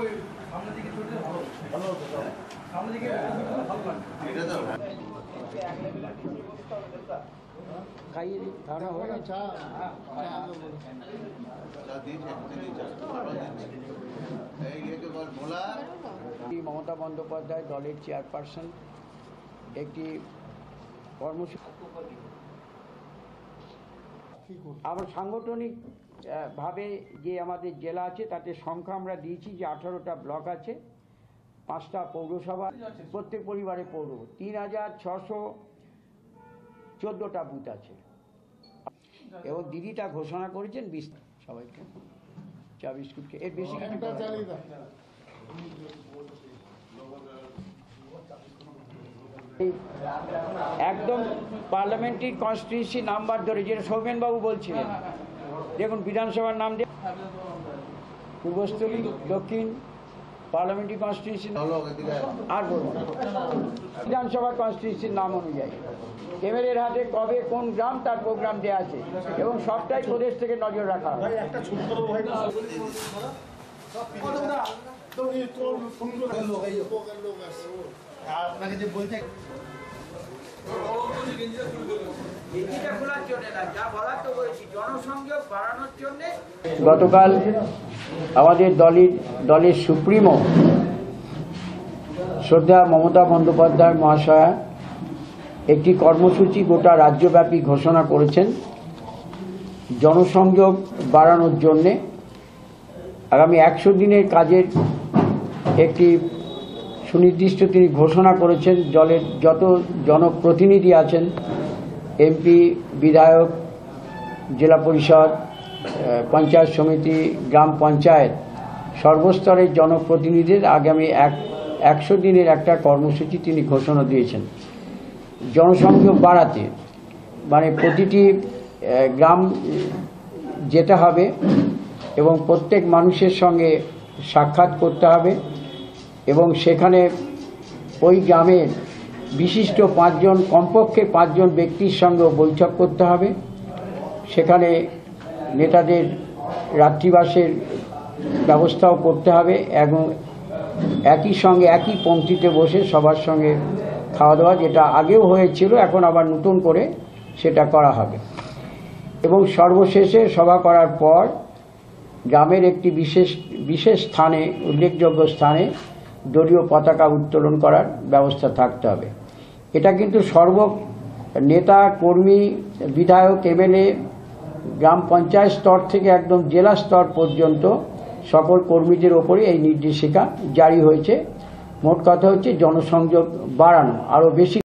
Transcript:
মমতা বন্দ্যোপাধ্যায় দলের চেয়ারপারসন একটি কর্মসূচি আমার সাংগঠনিক ভাবে যে আমাদের জেলা আছে তাতে সংখ্যা আমরা দিয়েছি যে 18টা ব্লক আছে, 5টা পৌরসভা, প্রত্যেক পরিবারে পৌর 3614টা বুথ আছে এবং দিদিটা ঘোষণা করেছেন সবাইকে চা বিস্কুটকে এর বেশি কিছু একদম পার্লামেন্টারি কনস্টিটিউন্সি নাম্বার ধরে যেটা সৌমেনবাবু বলছিলেন, দেখুন বিধানসভার নাম দিয়ে পূর্বস্থলী, দক্ষিণ পার্লামেন্টারি কনস্টিটিউন্সি আর বলুন বিধানসভা কনস্টিটিউন্সির নাম অনুযায়ী এমএলএর হাতে কবে কোন গ্রাম তার প্রোগ্রাম দেওয়া আছে এবং সবটাই প্রদেশ থেকে নজর রাখা হয়। গতকাল আমাদের দলের সুপ্রিমো শ্রদ্ধা মমতা বন্দ্যোপাধ্যায় মহাশয়া একটি কর্মসূচি গোটা রাজ্যব্যাপী ঘোষণা করেছেন জনসংযোগ বাড়ানোর জন্যে। আগামী 100 দিনের কাজের একটি সুনির্দিষ্ট তিনি ঘোষণা করেছেন। দলের যত জনপ্রতিনিধি আছেন, এমপি, বিধায়ক, জেলা পরিষদ, পঞ্চায়েত সমিতি, গ্রাম পঞ্চায়েত, সর্বস্তরের জনপ্রতিনিধিদের আগামী 100 দিনের একটা কর্মসূচি তিনি ঘোষণা দিয়েছেন জনসংযোগ বাড়াতে। মানে প্রতিটি গ্রাম যেতে হবে এবং প্রত্যেক মানুষের সঙ্গে সাক্ষাৎ করতে হবে এবং সেখানে ওই গ্রামের বিশিষ্ট 5 জন, কমপক্ষে 5 জন ব্যক্তির সঙ্গে বৈঠক করতে হবে। সেখানে নেতাদের রাত্রিবাসের ব্যবস্থাও করতে হবে এবং একই সঙ্গে একই পংক্তিতে বসে সবার সঙ্গে খাওয়া দাওয়া, যেটা আগেও হয়েছিল এখন আবার নতুন করে সেটা করা হবে। এবং সর্বশেষে সভা করার পর গ্রামের একটি বিশেষ স্থানে, উল্লেখযোগ্য স্থানে দলীয় পতাকা উত্তোলন করার ব্যবস্থা থাকতে হবে। এটা কিন্তু নেতা, কর্মী, বিধায়ক, এমএলএ, গ্রাম পঞ্চায়েত স্তর থেকে একদম জেলা স্তর পর্যন্ত সকল কর্মীদের ওপরে এই নির্দেশিকা জারি হয়েছে। মোট কথা হচ্ছে জনসংযোগ বাড়ানো, আরও বেশি